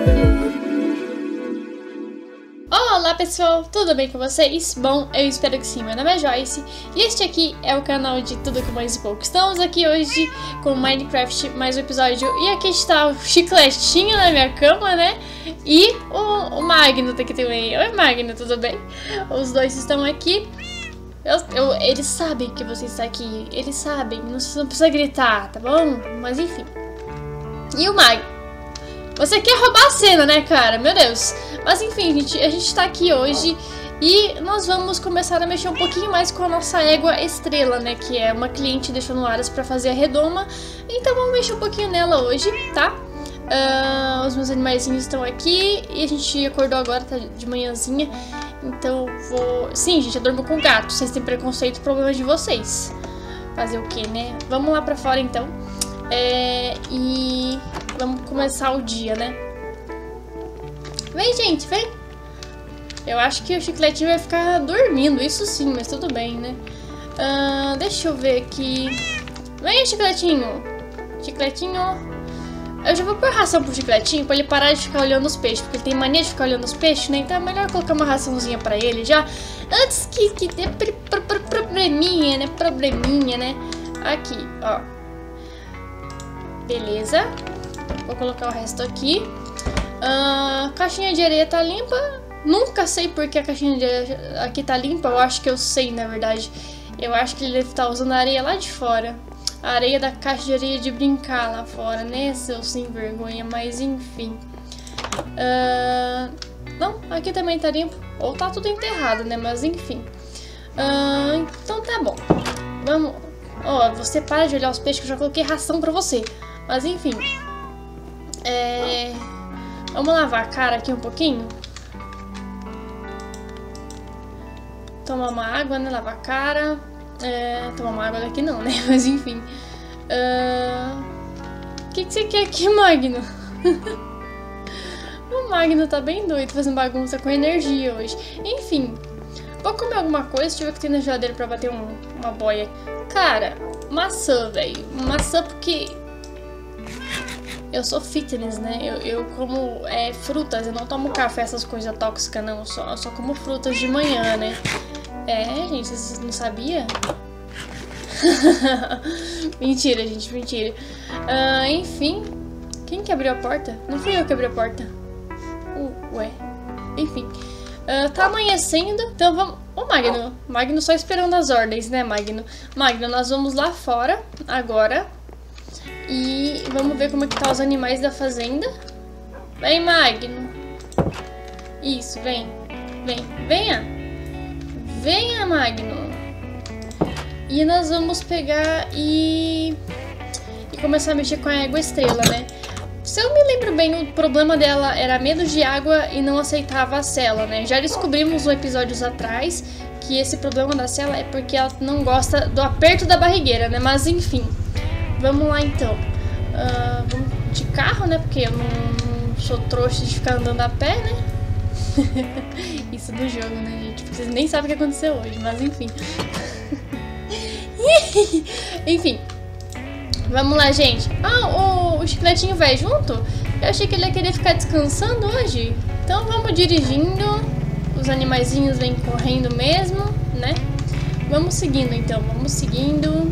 Olá pessoal, tudo bem com vocês? Bom, eu espero que sim, meu nome é Joyce e este aqui é o canal de Tudo Com Mais Um Pouco. Estamos aqui hoje com Minecraft, mais um episódio, e aqui está o Chicletinho na minha cama, né? E o Magno tá aqui também. Oi Magno, tudo bem? Os dois estão aqui. Eles sabem que você está aqui, eles sabem, não precisa gritar, tá bom? Mas enfim. E o Magno? Você quer roubar a cena, né, cara? Meu Deus. Mas enfim, a gente tá aqui hoje e nós vamos começar a mexer um pouquinho mais com a nossa égua estrela, né? Que é uma cliente deixou no Aras pra fazer a redoma. Então vamos mexer um pouquinho nela hoje, tá? Os meus animaizinhos estão aqui e a gente acordou agora, tá de manhãzinha. Então vou... Sim, gente, eu durmo com gato. Vocês têm preconceito, problema de vocês. Fazer o quê, né? Vamos lá pra fora, então. E vamos começar o dia, né? Vem, gente, vem. Eu acho que o Chicletinho vai ficar dormindo, isso sim, mas tudo bem, né? Deixa eu ver aqui. Vem, Chicletinho. Chicletinho. Eu já vou pôr ração pro Chicletinho pra ele parar de ficar olhando os peixes, porque ele tem mania de ficar olhando os peixes, né? Então é melhor colocar uma raçãozinha pra ele já, antes que dê probleminha, né? Probleminha, né? Aqui, ó. Beleza. Vou colocar o resto aqui. Caixinha de areia tá limpa. Nunca sei porque a caixinha de areia aqui tá limpa. Eu acho que eu sei, na verdade. Eu acho que ele deve estar usando a areia lá de fora. A areia da caixa de areia de brincar lá fora, né? Seu sem vergonha, mas enfim. Não, aqui também tá limpo. Ou tá tudo enterrado, né? Mas enfim. Então tá bom. Vamos. Ó, você para de olhar os peixes que eu já coloquei ração pra você. Mas enfim. Vamos lavar a cara aqui um pouquinho. Tomar uma água, né? Lavar a cara. Tomar uma água daqui não, né? Mas enfim. O que você quer aqui, Magno? O Magno tá bem doido, fazendo bagunça com energia hoje. Enfim. Vou comer alguma coisa. Deixa eu ver o que tem na geladeira pra bater uma boia. Cara, maçã, velho. Maçã porque... Eu sou fitness, né? Eu como frutas, eu não tomo café, essas coisas tóxicas, não. Eu só como frutas de manhã, né? Gente, vocês não sabiam? Mentira, gente, mentira. Enfim. Quem que abriu a porta? Não fui eu que abri a porta. Ué. Enfim. Tá amanhecendo, então vamos... Ô, Magno. Magno só esperando as ordens, né, Magno? Magno, nós vamos lá fora agora. E vamos ver como é que tá os animais da fazenda. Vem, Magno. Isso, vem. Vem, venha. Venha, Magno. E nós vamos pegar e começar a mexer com a égua estrela, né? Se eu me lembro bem, o problema dela era medo de água e não aceitava a sela, né? Já descobrimos episódios atrás que esse problema da sela é porque ela não gosta do aperto da barrigueira, né? Mas enfim. Vamos lá então. Vamos de carro, né? Porque eu não sou trouxa de ficar andando a pé, né? Isso do jogo, né, gente? Vocês nem sabem o que aconteceu hoje, mas enfim. Enfim. Vamos lá, gente. O Chicletinho vai junto? Eu achei que ele ia querer ficar descansando hoje. Então vamos dirigindo. Os animaizinhos vêm correndo mesmo, né? Vamos seguindo então, vamos seguindo.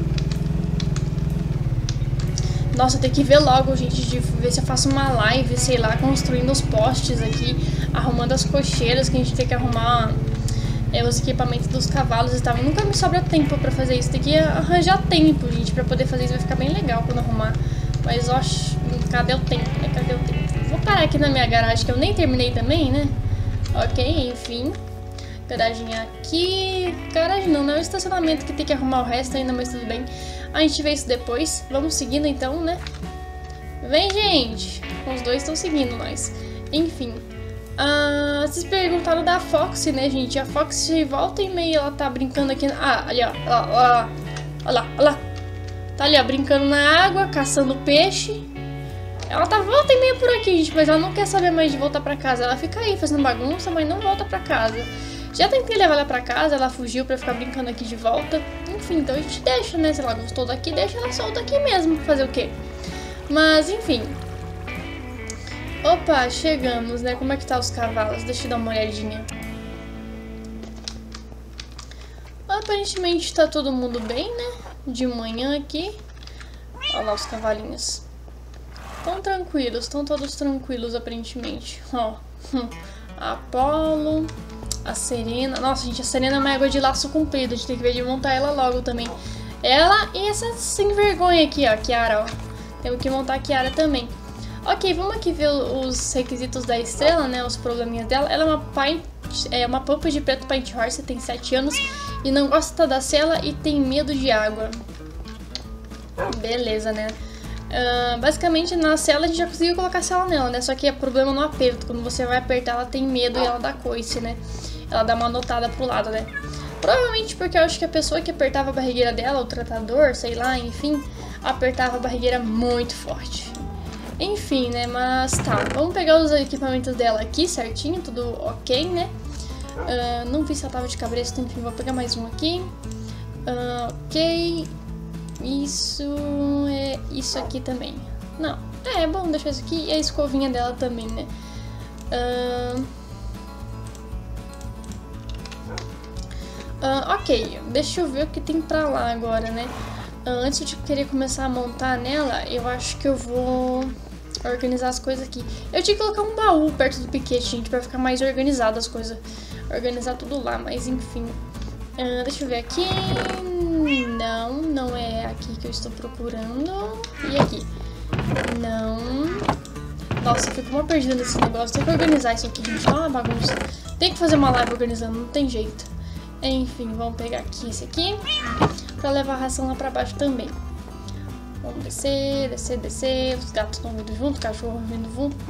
Nossa, eu tenho que ver logo, gente, de ver se eu faço uma live, sei lá, construindo os postes aqui, arrumando as cocheiras, que a gente tem que arrumar os equipamentos dos cavalos e tal. Nunca me sobra tempo pra fazer isso, tem que arranjar tempo, gente, pra poder fazer isso, vai ficar bem legal quando arrumar. Mas, ó, cadê o tempo, né? Cadê o tempo? Vou parar aqui na minha garagem, que eu nem terminei também, né? Ok, enfim. Garagem aqui. Garagem não, é o estacionamento que tem que arrumar o resto ainda, mas tudo bem. A gente vê isso depois. Vamos seguindo então, né? Vem, gente! Os dois estão seguindo nós. Enfim. Vocês perguntaram da Foxy, né, gente? A Foxy volta e meia, ela tá brincando aqui. Ali, ó. Olha lá. Tá ali, ó, brincando na água, caçando peixe. Ela tá volta e meia por aqui, gente, mas ela não quer saber mais de voltar pra casa. Ela fica aí fazendo bagunça, mas não volta pra casa. Já tentei levar ela pra casa, ela fugiu pra ficar brincando aqui de volta. Enfim, então a gente deixa, né? Se ela gostou daqui, deixa ela solta aqui mesmo. Fazer o quê? Mas, enfim. Opa, chegamos, né? Como é que tá os cavalos? Deixa eu dar uma olhadinha. Aparentemente tá todo mundo bem, né? De manhã aqui. Olha lá os cavalinhos. Estão tranquilos, estão todos tranquilos aparentemente. Ó, a Apolo, a Serena. Nossa, gente, a Serena é uma égua de laço comprido. A gente tem que ver de montar ela logo também. Ela e essa sem vergonha aqui, ó, Kiara, ó. Temos que montar a Kiara também. Ok, vamos aqui ver os requisitos da estrela, né? Os probleminhas dela. Ela é uma Puppy de preto Paint Horse, tem 7 anos e não gosta da sela e tem medo de água. Beleza, né? Basicamente na cela a gente já conseguiu colocar a cela nela, né? Só que é problema no aperto. Quando você vai apertar, ela tem medo e ela dá coice, né? Ela dá uma notada pro lado, né? Provavelmente porque eu acho que a pessoa que apertava a barrigueira dela, o tratador, sei lá, enfim, apertava a barrigueira muito forte. Enfim, né? Mas tá, vamos pegar os equipamentos dela aqui certinho, tudo ok, né? Não vi se ela tava de cabresto, enfim, vou pegar mais um aqui. Ok. Isso aqui também. Não, é bom deixar isso aqui e a escovinha dela também, né? Ok, deixa eu ver o que tem pra lá agora, né? Antes de querer começar a montar nela, eu acho que eu vou organizar as coisas aqui. Eu tinha que colocar um baú perto do piquete, gente, pra ficar mais organizado as coisas. Organizar tudo lá, mas enfim. Deixa eu ver aqui. Não é aqui que eu estou procurando. E aqui? Não. Nossa, eu fico uma perdida nesse negócio. Tem que organizar isso aqui, gente. Tá uma bagunça. Tem que fazer uma live organizando, não tem jeito. Enfim, vamos pegar aqui esse aqui pra levar a ração lá pra baixo também. Vamos descer, descer, descer. Os gatos estão vindo junto, o cachorro vindo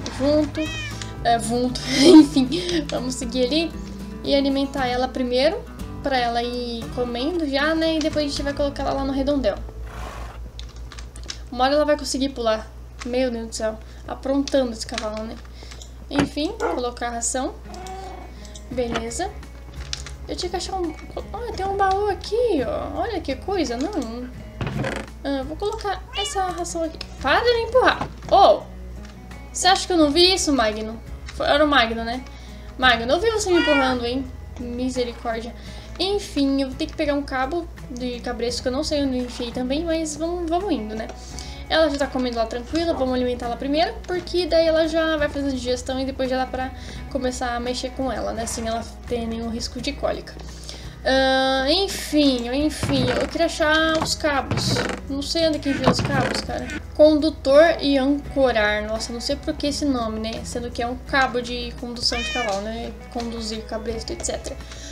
junto. Enfim, vamos seguir ali e alimentar ela primeiro, pra ela ir comendo já, né? E depois a gente vai colocar ela lá no redondel. Uma hora ela vai conseguir pular. Meu Deus do céu, aprontando esse cavalo, né? Enfim, colocar a ração. Beleza. Eu tinha que achar um... Ah, tem um baú aqui, ó. Olha que coisa, não. Vou colocar essa ração aqui. Para de me empurrar. Oh! Você acha que eu não vi isso, Magno? Era o Magno, né? Magno, eu vi você me empurrando, hein? Misericórdia. Enfim, eu vou ter que pegar um cabo de cabresto que eu não sei onde eu enfiei também, mas vamos indo, né? Ela já tá comendo lá tranquila, vamos alimentar ela primeiro, porque daí ela já vai fazendo digestão e depois já dá pra começar a mexer com ela, né? Sem ela ter nenhum risco de cólica. Enfim, eu queria achar os cabos. Não sei onde que envia os cabos, cara. Condutor e ancorar. Nossa, não sei por que esse nome, né? Sendo que é um cabo de condução de cavalo, né? Conduzir cabresto, etc.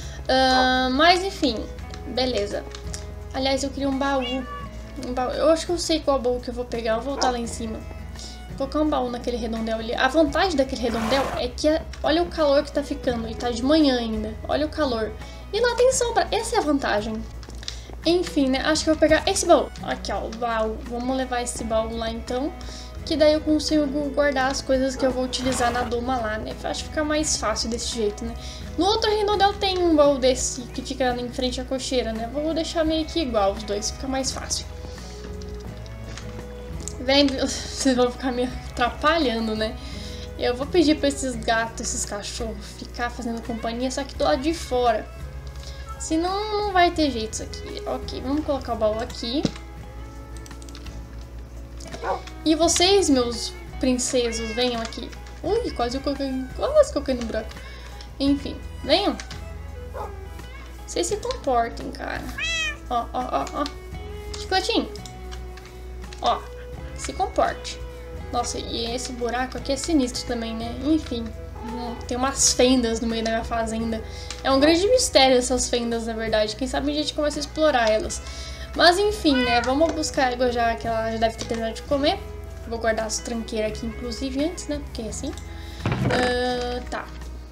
Mas enfim, beleza. Aliás, eu queria um baú. Eu acho que eu sei qual baú que eu vou pegar. Eu vou voltar lá em cima. Vou colocar um baú naquele redondel ali. A vantagem daquele redondel é que olha o calor que tá ficando. E tá de manhã ainda. Olha o calor. E lá tem sombra. Essa é a vantagem. Enfim, né? Acho que eu vou pegar esse baú. Aqui, ó, o baú. Vamos levar esse baú lá então. Que daí eu consigo guardar as coisas que eu vou utilizar na doma lá, né? Acho que fica mais fácil desse jeito, né? No outro redondel tem um baú desse que fica em frente à cocheira, né? Vou deixar meio que igual os dois, fica mais fácil. Vem, vocês vão ficar me atrapalhando, né? Eu vou pedir pra esses gatos, esses cachorros ficar fazendo companhia, só que do lado de fora. Senão não vai ter jeito isso aqui. Ok, vamos colocar o baú aqui. E vocês, meus princesos, venham aqui. Ui, quase que eu caí no buraco. Enfim, venham. Vocês se comportem, cara. Ó. Chicletinho. Ó, se comporte. Nossa, e esse buraco aqui é sinistro também, né? Enfim, tem umas fendas no meio da minha fazenda. É um grande mistério essas fendas, na verdade. Quem sabe a gente começa a explorar elas. Mas enfim, né? Vamos buscar água já, que ela já deve ter terminado de comer. Vou guardar as tranqueiras aqui, inclusive, antes, né? Porque é assim. Tá.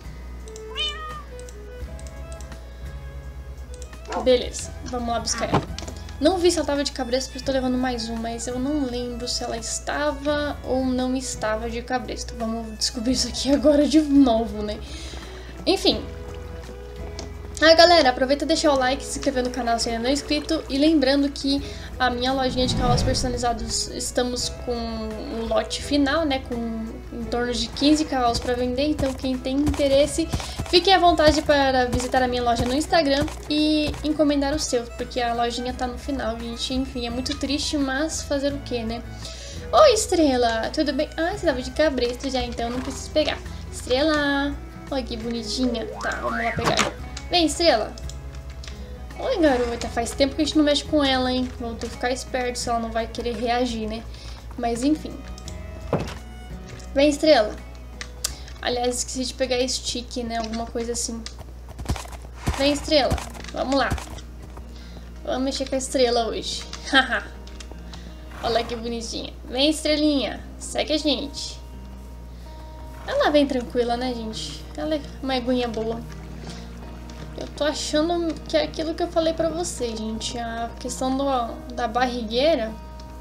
Beleza, vamos lá buscar ela. Não vi se ela tava de cabresto, porque eu tô levando mais um, mas eu não lembro se ela estava ou não estava de cabresto. Vamos descobrir isso aqui agora de novo, né? Enfim. Galera, aproveita e deixar o like, se inscrever no canal se ainda não é inscrito. E lembrando que a minha lojinha de cavalos personalizados, estamos com o lote final, né? Com torno de 15 cavalos para vender, então quem tem interesse, fiquem à vontade para visitar a minha loja no Instagram e encomendar o seu, porque a lojinha tá no final, gente. Enfim, é muito triste, mas fazer o que, né? Oi, Estrela, tudo bem? Ah, você tava de cabresto já, então não preciso pegar. Estrela, olha que bonitinha. Tá, vamos lá pegar. Vem, Estrela. Oi, garota, faz tempo que a gente não mexe com ela, hein? Vamos ter que ficar esperto se ela não vai querer reagir, né? Mas enfim. Vem, Estrela. Aliás, esqueci de pegar stick, né? Alguma coisa assim. Vem, Estrela. Vamos lá. Vamos mexer com a Estrela hoje. Haha. Olha que bonitinha. Vem, Estrelinha. Segue a gente. Ela vem tranquila, né, gente? Ela é uma eguinha boa. Eu tô achando que é aquilo que eu falei pra vocês, gente. A questão da barrigueira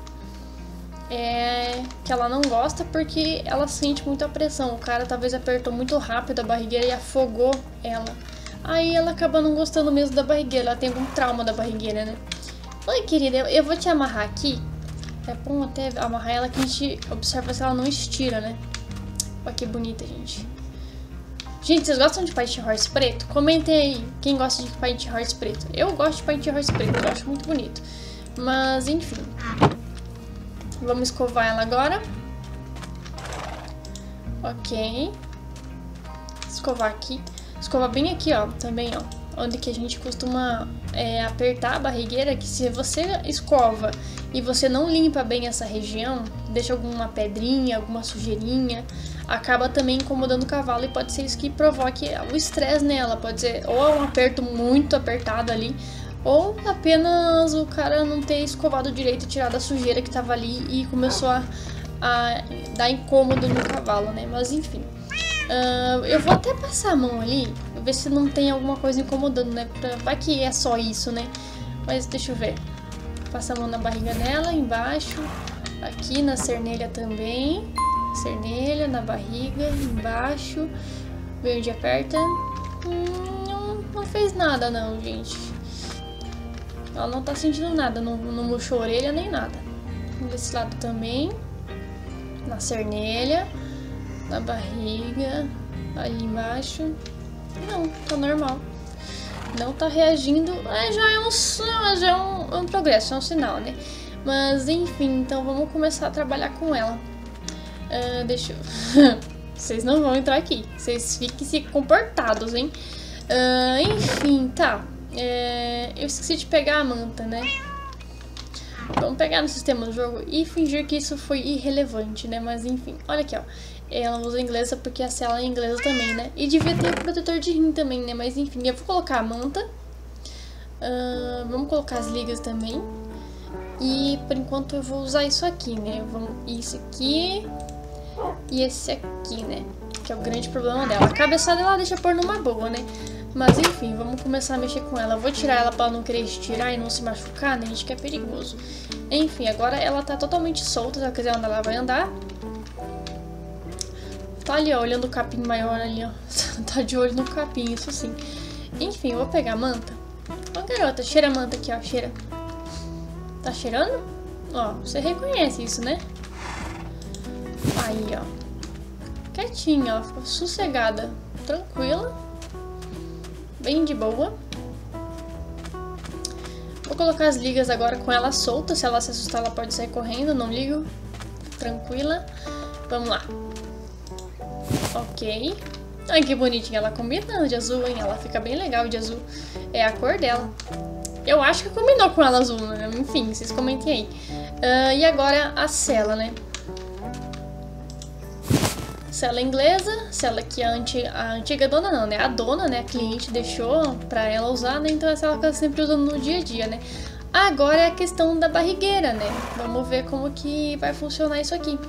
é que ela não gosta porque ela sente muita pressão. O cara talvez apertou muito rápido a barrigueira e afogou ela. Aí ela acaba não gostando mesmo da barrigueira. Ela tem algum trauma da barrigueira, né? Oi, querida, eu vou te amarrar aqui. É bom até amarrar ela que a gente observa se ela não estira, né? Olha que bonita, gente. Gente, vocês gostam de Paint Horse preto? Comentem aí quem gosta de Paint Horse preto. Eu gosto de Paint Horse preto, eu acho muito bonito. Mas, enfim. Vamos escovar ela agora. Ok. Escovar aqui. Escovar bem aqui, ó, também, ó. Onde que a gente costuma apertar a barrigueira, que se você escova e você não limpa bem essa região, deixa alguma pedrinha, alguma sujeirinha, acaba também incomodando o cavalo e pode ser isso que provoque o estresse nela. Pode ser ou um aperto muito apertado ali, ou apenas o cara não ter escovado direito e tirado a sujeira que tava ali e começou a dar incômodo no cavalo, né? Mas enfim. Eu vou até passar a mão ali, ver se não tem alguma coisa incomodando, né? Vai que é só isso, né? Mas deixa eu ver. Passa a mão na barriga dela, embaixo. Aqui na cernelha também. Cernelha, na barriga, embaixo. Vê onde aperta. Não fez nada não, gente. Ela não tá sentindo nada, não murchou a orelha nem nada. Desse lado também. Na cernelha. Na barriga, ali embaixo. Não, tá normal. Não tá reagindo. Já é um progresso, é um sinal, né? Mas enfim, então vamos começar a trabalhar com ela. Deixa eu... Vocês não vão entrar aqui. Vocês fiquem comportados, hein? Enfim, tá. Eu esqueci de pegar a manta, né? Vamos pegar no sistema do jogo e fingir que isso foi irrelevante, né? Mas enfim, olha aqui, ó. Ela usa inglesa porque a cela é inglesa também, né? E devia ter o protetor de rim também, né? Mas enfim, eu vou colocar a manta. Vamos colocar as ligas também. E por enquanto eu vou usar isso aqui, né? Isso aqui e esse aqui, né? Que é o grande problema dela. A cabeçada ela deixa pôr numa boa, né? Mas enfim, vamos começar a mexer com ela. Eu vou tirar ela pra ela não querer estirar e não se machucar, né? Gente, que é perigoso. Enfim, agora ela tá totalmente solta. Se ela quiser andar, ela vai andar. Tá ali, ó, olhando o capim maior ali, ó. Tá de olho no capim, isso sim. Enfim, eu vou pegar a manta. Ó, garota, cheira a manta aqui, ó, cheira. Tá cheirando? Ó, você reconhece isso, né? Aí, ó. Quietinha, ó, ficou sossegada. Tranquila. Bem de boa. Vou colocar as ligas agora com ela solta. Se ela se assustar, ela pode sair correndo, não ligo. Tranquila. Vamos lá. Ok. Ai, que bonitinha. Ela combina de azul, hein? Ela fica bem legal de azul. É a cor dela. Eu acho que combinou com ela azul, né? Enfim, vocês comentem aí. E agora a sela, né? Sela inglesa. Sela que a antiga dona não, né? A dona, né? A cliente deixou pra ela usar, né? Então essa ela tá sempre usando no dia a dia, né? Agora é a questão da barrigueira, né? Vamos ver como que vai funcionar isso aqui.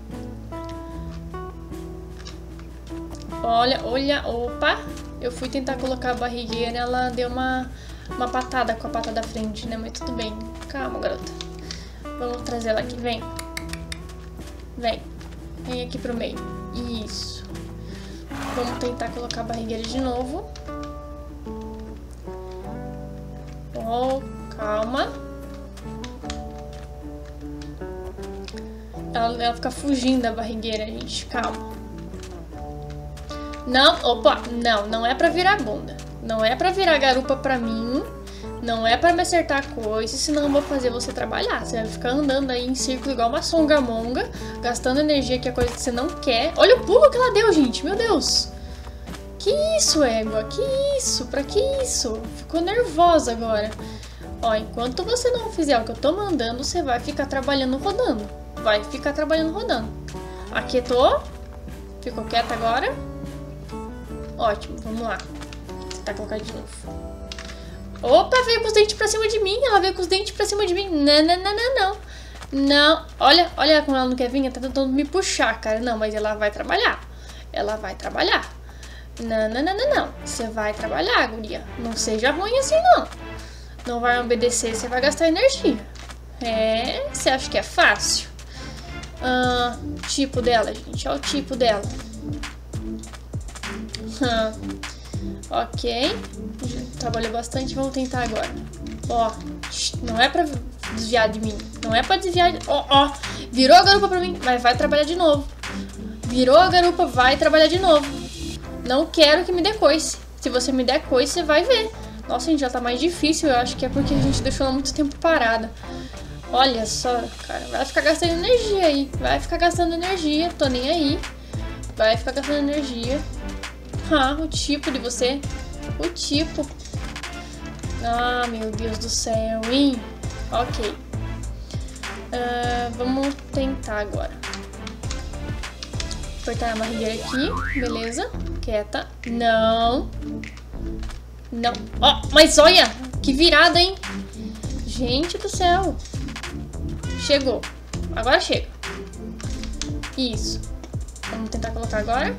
Olha, opa, eu fui tentar colocar a barrigueira, ela deu uma patada com a pata da frente, né? Mas tudo bem, calma, garota. Vamos trazer ela aqui, vem. Vem aqui pro meio, isso. Vamos tentar colocar a barrigueira de novo. Calma. Ela fica fugindo da barrigueira, gente. Calma. Não, opa, não é pra virar bunda. Não é pra virar garupa pra mim. Não é pra me acertar coisas, senão eu vou fazer você trabalhar. Você vai ficar andando aí em círculo igual uma songamonga, gastando energia, que é coisa que você não quer. Olha o pulo que ela deu, gente, meu Deus. Que isso, égua, que isso, pra que isso? Ficou nervosa agora. Ó, enquanto você não fizer o que eu tô mandando, você vai ficar trabalhando rodando. Vai ficar trabalhando rodando. Aquietou? Ficou quieta agora? Ótimo, vamos lá. Vou tentar colocar de novo. Opa, veio com os dentes pra cima de mim. Ela veio com os dentes pra cima de mim. Não. Não. Olha como ela não quer vir. Ela tá tentando me puxar, cara. Não, mas ela vai trabalhar. Ela vai trabalhar. Não. Você vai trabalhar, guria. Não seja ruim assim, não. Não vai obedecer, você vai gastar energia. É, você acha que é fácil? Tipo dela, gente. Olha o tipo dela. Ok. Trabalhou bastante, vamos tentar agora. Ó, não é pra desviar de mim. Não é pra desviar de... Ó. Virou a garupa pra mim, mas vai trabalhar de novo. Virou a garupa, vai trabalhar de novo. Não quero que me dê coice. Se você me der coice, você vai ver. Nossa, gente, já tá mais difícil. Eu acho que é porque a gente deixou ela muito tempo parada. Olha só, cara. Vai ficar gastando energia aí. Vai ficar gastando energia. Tô nem aí. Vai ficar gastando energia. O tipo de você. O tipo. Ah, meu Deus do céu, hein? Ok. Vamos tentar agora. Apertar a barrigueira aqui. Beleza. Quieta. Não. Ó, mas olha. Que virada, hein? Gente do céu. Chegou. Agora chega. Isso. Vamos tentar colocar agora.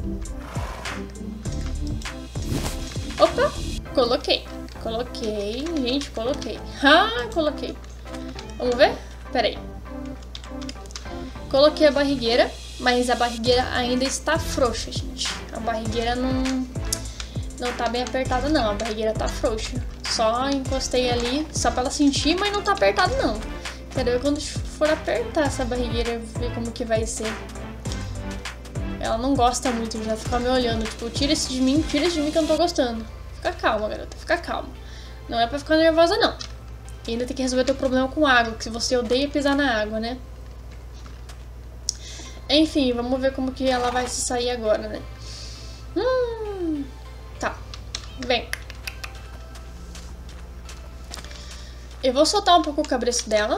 Opa. Coloquei. Gente, coloquei. Coloquei. Vamos ver? Pera aí. Coloquei a barrigueira, mas a barrigueira ainda está frouxa, gente. A barrigueira não tá bem apertada, não. A barrigueira tá frouxa. Só encostei ali, só pra ela sentir, mas não tá apertado, não. Quero ver quando for apertar essa barrigueira, ver como que vai ser. Ela não gosta muito, já fica me olhando. Tipo, tira isso de mim que eu não tô gostando. Fica calma, garota, fica calma. Não é pra ficar nervosa, não. E ainda tem que resolver teu problema com água, que você odeia pisar na água, né? Enfim, vamos ver como que ela vai se sair agora, né? Tá. Vem. Eu vou soltar um pouco o cabresto dela.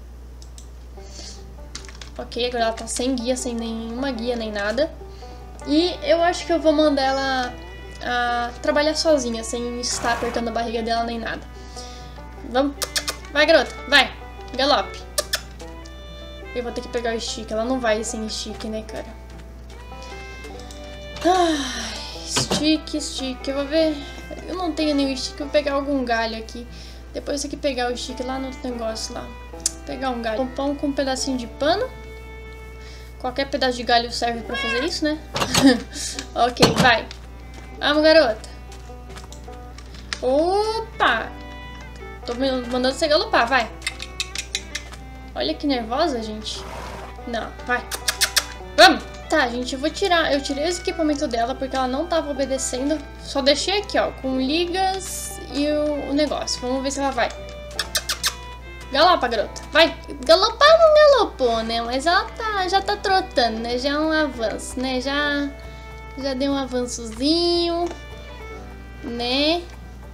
Ok, agora ela tá sem guia, sem nenhuma guia nem nada. E eu acho que eu vou mandar ela trabalhar sozinha, sem estar apertando a barriga dela nem nada. Vamos. Vai, garota. Vai. Galope. Eu vou ter que pegar o stick. Ela não vai sem stick, né, cara? Stick. Eu vou ver. Eu não tenho nenhum stick. Eu vou pegar algum galho aqui. Depois tem que pegar o stick lá no negócio lá. Pegar um galho. Um pão com um pedacinho de pano. Qualquer pedaço de galho serve pra fazer isso, né? Ok, vai. Vamos, garota. Opa! Tô mandando você galopar, vai. Olha que nervosa, gente. Não, vai. Vamos! Tá, gente, eu tirei esse equipamento dela porque ela não tava obedecendo. Só deixei aqui, ó, com ligas e o negócio. Vamos ver se ela vai. Galopa, garota. Vai. Galopar não galopou, né? Mas ela já tá trotando, né? Já é um avanço, né? Já deu um avançozinho, né?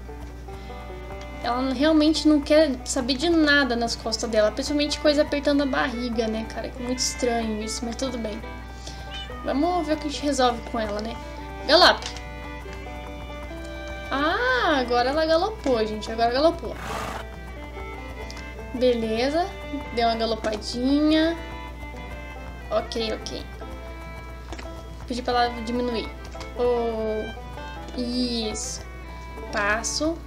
Ela realmente não quer saber de nada nas costas dela. Principalmente coisa apertando a barriga, né, cara? É muito estranho isso, mas tudo bem. Vamos ver o que a gente resolve com ela, né? Galope. Agora ela galopou, gente. Agora galopou. Beleza. Deu uma galopadinha. Ok. Pedi pra ela diminuir. Isso. Passo.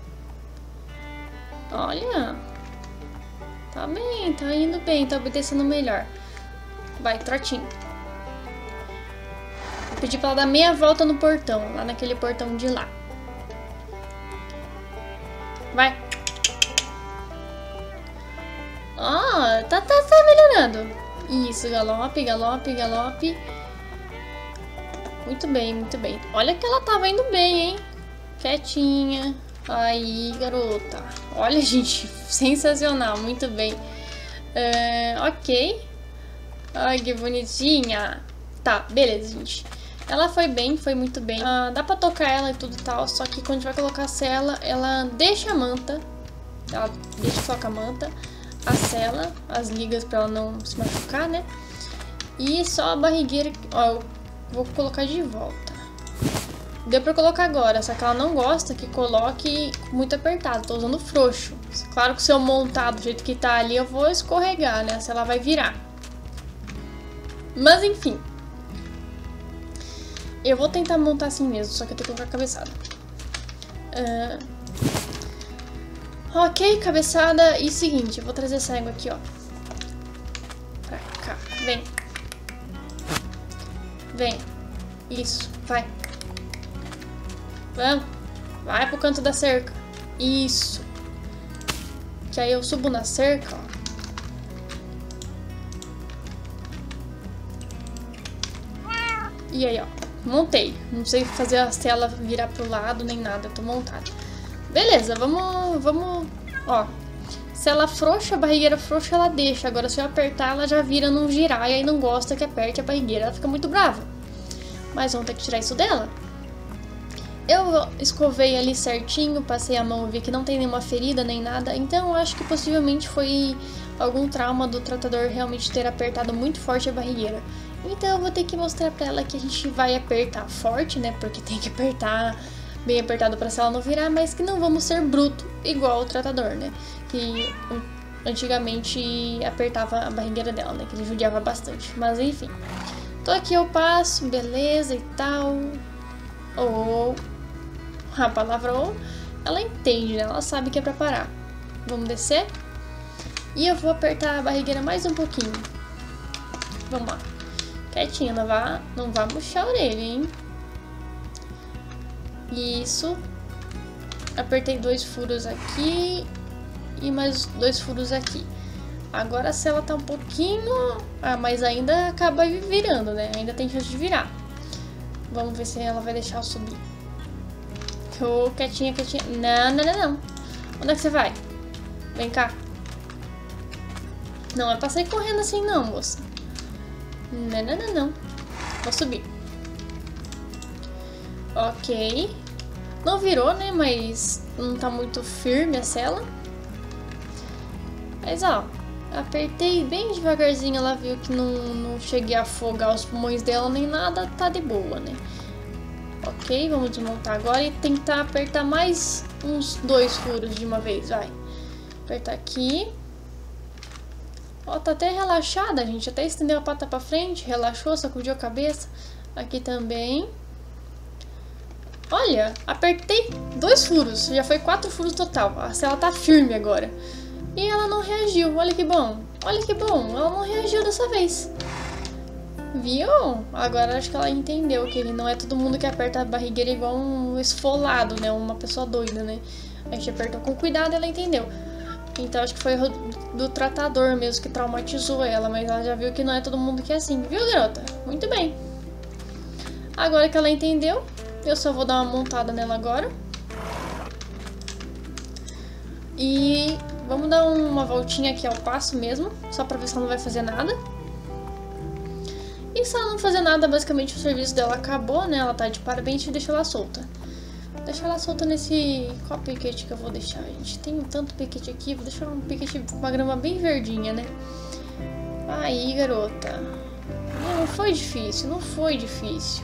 Olha. Tá bem, tá indo bem, tá obedecendo melhor. Vai, trotinho. Pedi pra ela dar meia volta no portão, lá naquele portão de lá. Vai. Tá melhorando. Isso, galope, galope, galope. Muito bem, muito bem. Olha que ela tava indo bem, hein? Quietinha. Aí, garota. Olha, gente, sensacional, muito bem. Ok. Ai, que bonitinha. Tá, beleza, gente. Ela foi bem, foi muito bem. Dá pra tocar ela e tudo e tal, só que quando a gente vai colocar a sela, ela deixa a manta. Ela deixa só com a manta, a sela, as ligas pra ela não se machucar, né? E só a barrigueira, ó, eu vou colocar de volta. Deu pra colocar agora, só que ela não gosta que coloque muito apertado, tô usando frouxo. Claro que se eu montar do jeito que tá ali, eu vou escorregar, né? Se ela vai virar. Mas enfim. Eu vou tentar montar assim mesmo, só que eu tenho que colocar a cabeçada. Ok, cabeçada. E seguinte, eu vou trazer essa égua aqui, ó. Pra cá, vem. Vem. Isso, vai. Vamos. Vai pro canto da cerca. Isso. Que aí eu subo na cerca, ó. E aí, ó. Montei. Não sei fazer a tela virar pro lado nem nada. Eu tô montada. Beleza, vamos... Ó. Se ela frouxa, a barrigueira frouxa, ela deixa. Agora, se eu apertar, ela já vira não girar. E aí não gosta que aperte a barrigueira. Ela fica muito brava. Mas vamos ter que tirar isso dela. Eu escovei ali certinho, passei a mão e vi que não tem nenhuma ferida nem nada. Então, eu acho que possivelmente foi algum trauma do tratador realmente ter apertado muito forte a barrigueira. Então, eu vou ter que mostrar pra ela que a gente vai apertar forte, né? Porque tem que apertar bem apertado pra se ela não virar, mas que não vamos ser bruto igual o tratador, né? Que antigamente apertava a barrigueira dela, né? Que ele judiava bastante. Mas, enfim. Tô aqui, eu passo, beleza e tal. Ou... A palavra ou, ela entende, né? Ela sabe que é pra parar. Vamos descer. E eu vou apertar a barrigueira mais um pouquinho. Vamos lá. Quietinha, não vá murchar a orelha, hein? Isso. Apertei 2 furos aqui. E mais 2 furos aqui. Agora se ela tá um pouquinho... mas ainda acaba virando, né? Ainda tem chance de virar. Vamos ver se ela vai deixar eu subir. Tô quietinha, quietinha. Não. Onde é que você vai? Vem cá. Não é pra sair correndo assim não, moça. Não. Vou subir. Ok. Não virou, né? Mas não tá muito firme a sela. Mas, ó. Apertei bem devagarzinho. Ela viu que não cheguei a afogar os pulmões dela nem nada. Tá de boa, né? Ok, vamos desmontar agora e tentar apertar mais uns 2 furos de uma vez, vai. Apertar aqui. Ó, tá até relaxada, gente. Até estendeu a pata pra frente, relaxou, sacudiu a cabeça. Aqui também. Olha, apertei 2 furos, já foi 4 furos total. A sela tá firme agora. E ela não reagiu, olha que bom. Olha que bom, ela não reagiu dessa vez. Viu? Agora acho que ela entendeu que não é todo mundo que aperta a barrigueira igual um esfolado, né? Uma pessoa doida, né? A gente apertou com cuidado e ela entendeu. Então acho que foi do tratador mesmo que traumatizou ela, mas ela já viu que não é todo mundo que é assim. Viu, garota? Muito bem. Agora que ela entendeu, eu só vou dar uma montada nela agora. E vamos dar uma voltinha aqui ao passo mesmo, só pra ver se ela não vai fazer nada. E se ela não fazer nada, basicamente o serviço dela acabou, né? Ela tá de parabéns e deixa ela solta. Deixa ela solta nesse... Qual piquete que eu vou deixar, gente? Tem tanto piquete aqui, vou deixar um piquete com uma grama bem verdinha, né? Aí, garota. Não foi difícil, não foi difícil.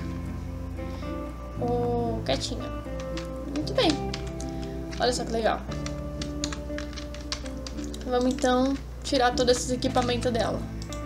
Oh, quietinha. Muito bem. Olha só que legal. Vamos então tirar todo esse equipamento dela.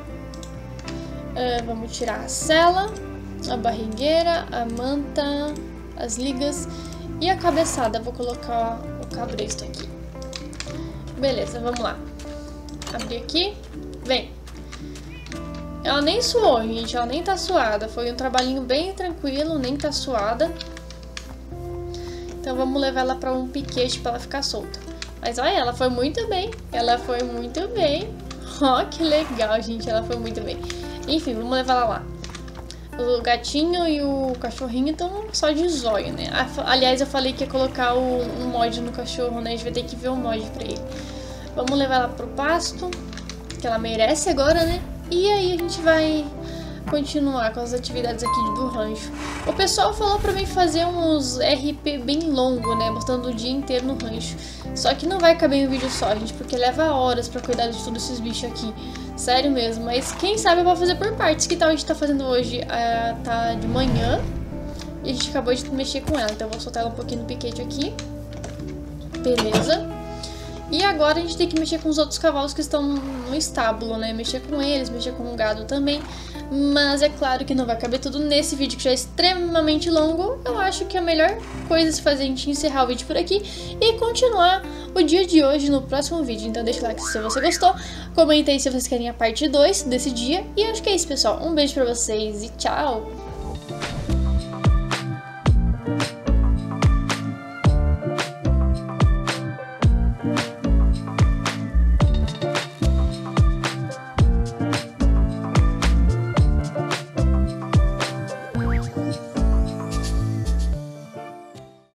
Vamos tirar a sela, a barrigueira, a manta, as ligas e a cabeçada. Vou colocar o cabresto aqui. Beleza, vamos lá. Abrir aqui. Vem. Ela nem suou, gente. Ela nem tá suada. Foi um trabalhinho bem tranquilo, nem tá suada. Então vamos levar ela pra um piquete pra ela ficar solta. Mas olha, ela foi muito bem. Ela foi muito bem. Ó, que legal, gente. Ela foi muito bem. Enfim, vamos levar ela lá. O gatinho e o cachorrinho estão só de zóio, né? Aliás, eu falei que ia colocar um mod no cachorro, né? A gente vai ter que ver o mod pra ele. Vamos levar ela pro pasto, que ela merece agora, né? E aí a gente vai continuar com as atividades aqui do rancho. O pessoal falou pra mim fazer uns RP bem longo, né? Mostrando o dia inteiro no rancho. Só que não vai caber em um vídeo só, gente, porque leva horas pra cuidar de todos esses bichos aqui. Sério mesmo, mas quem sabe eu vou fazer por partes. Que tal a gente tá fazendo hoje? Tá de manhã e a gente acabou de mexer com ela. Então eu vou soltar ela um pouquinho no piquete aqui. Beleza. E agora a gente tem que mexer com os outros cavalos que estão no estábulo, né? Mexer com eles, mexer com o gado também. Mas é claro que não vai caber tudo nesse vídeo que já é extremamente longo. Eu acho que a melhor coisa a se fazer é a gente encerrar o vídeo por aqui e continuar o dia de hoje no próximo vídeo. Então deixa o like se você gostou, comenta aí se vocês querem a parte 2 desse dia. E acho que é isso, pessoal. Um beijo pra vocês e tchau!